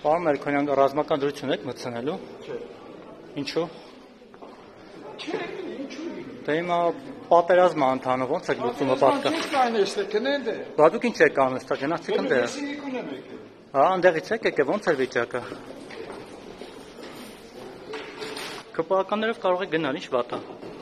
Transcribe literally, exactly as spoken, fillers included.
Պարոն Մերքոնյան, ռազմական դրություն եք մտցնելու։ Չէ։ Ինչու։ Չէ, ինչու։ Դե հիմա պատերազմը ընթանում, ո՞նց եք լուծումը պատկա։ Ինչ կան էստե կնեն դե։ Բա դուք ինչ եք անում, ստա գնացիք ընդ։ Բեսինիկուն եմ եկել։ Հա, այնտեղից եք եկել, ո՞նց է վիճակը։ Կպականներով կարող եք գնալ, ինչ վատ է։